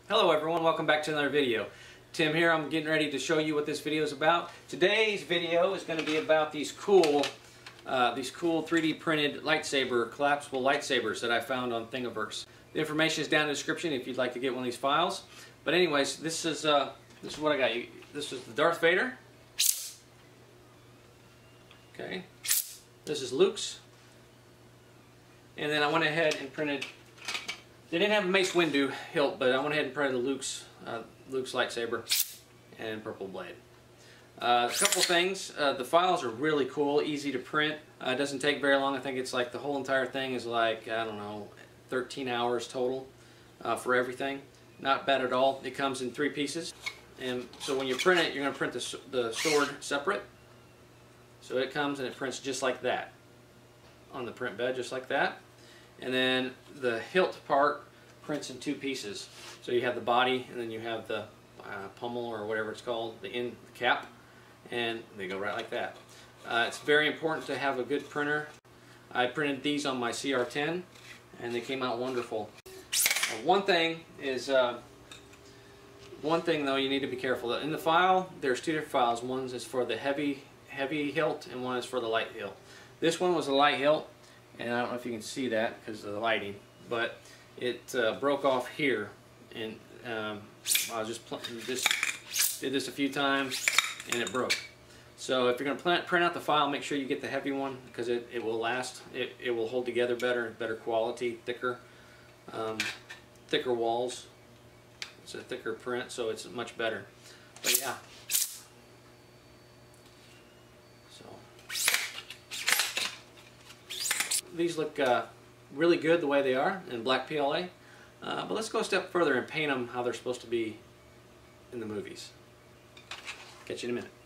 Hello everyone, welcome back to another video. Tim here, I'm getting ready to show you what this video is about. Today's video is going to be about these cool 3D printed lightsaber, collapsible lightsabers that I found on Thingiverse. The information is down in the description if you'd like to get one of these files. But anyways, this is what I got. This is the Darth Vader. Okay. This is Luke's. And then I went ahead and printed. They didn't have a Mace Windu hilt, but I went ahead and printed Luke's lightsaber and purple blade. A couple things. The files are really cool, easy to print. It doesn't take very long. I think it's like the whole entire thing is like, I don't know, 13 hours total for everything. Not bad at all. It comes in 3 pieces. And so when you print it, you're going to print the sword separate. So it comes and it prints just like that on the print bed, just like that. And then the hilt part prints in 2 pieces. So you have the body and then you have the pommel or whatever it's called, the cap, and they go right like that. It's very important to have a good printer. I printed these on my CR10 and they came out wonderful. One thing though you need to be careful. In the file there's 2 different files. One is for the heavy hilt and one is for the light hilt. This one was a light hilt, and I don't know if you can see that because of the lighting, but it broke off here, and I was just did this a few times and it broke. So if you're going to print out the file, make sure you get the heavy one because it will last. It will hold together better quality, thicker walls. It's a thicker print, so it's much better. But yeah. These look really good the way they are in black PLA, but let's go a step further and paint them how they're supposed to be in the movies. Catch you in a minute.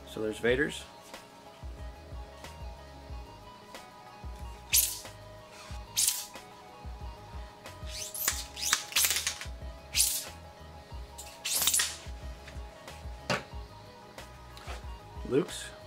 So there's Vader's. Luke's.